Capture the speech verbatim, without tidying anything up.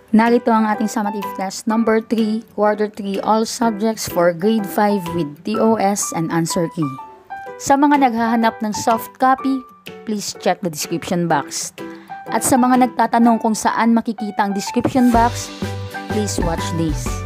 Narito ang ating summative test number three, quarter three, all subjects for grade five with T O S and answer key. Sa mga naghahanap ng soft copy, please check the description box. At sa mga nagtatanong kung saan makikita ang description box, please watch this.